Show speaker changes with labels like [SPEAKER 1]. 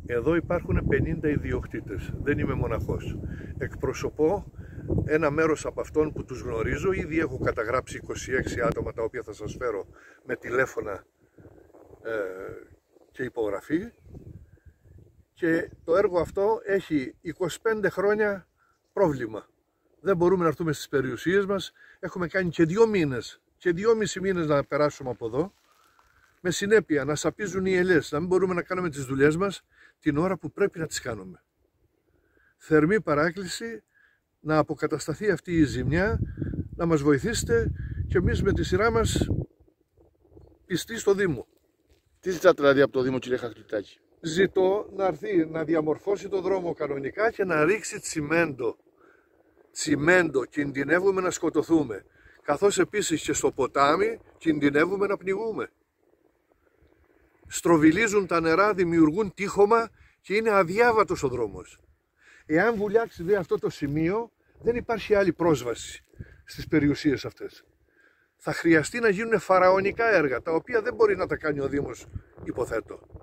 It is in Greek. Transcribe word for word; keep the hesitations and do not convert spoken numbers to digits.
[SPEAKER 1] Εδώ υπάρχουν πενήντα ιδιοκτήτες, δεν είμαι μοναχός. Εκπροσωπώ ένα μέρος από αυτών που τους γνωρίζω. Ήδη έχω καταγράψει είκοσι έξι άτομα, τα οποία θα σας φέρω με τηλέφωνα ε, και υπογραφή. Και το έργο αυτό έχει είκοσι πέντε χρόνια πρόβλημα. Δεν μπορούμε να έρθουμε στις περιουσίες μας. Έχουμε κάνει και δύο μήνες και δυόμισι μήνες να περάσουμε από εδώ. Με συνέπεια να σαπίζουν οι ελιές, να μην μπορούμε να κάνουμε τις δουλειές μας την ώρα που πρέπει να τις κάνουμε. Θερμή παράκληση να αποκατασταθεί αυτή η ζημιά, να μας βοηθήσετε και εμείς με τη σειρά μας πιστοί στο Δήμο.
[SPEAKER 2] Τι ζητάτε δηλαδή από το Δήμο, κύριε Χαχλητάκη?
[SPEAKER 1] Ζητώ να έρθει να διαμορφώσει το δρόμο κανονικά και να ρίξει τσιμέντο. Τσιμέντο, κινδυνεύουμε να σκοτωθούμε. Καθώς επίσης και στο ποτάμι κινδυνεύουμε να πνιγούμε. Στροβιλίζουν τα νερά, δημιουργούν τείχομα και είναι αδιάβατος ο δρόμος. Εάν βουλιάξει δε αυτό το σημείο, δεν υπάρχει άλλη πρόσβαση στις περιουσίες αυτές. Θα χρειαστεί να γίνουν φαραωνικά έργα, τα οποία δεν μπορεί να τα κάνει ο Δήμος, υποθέτω.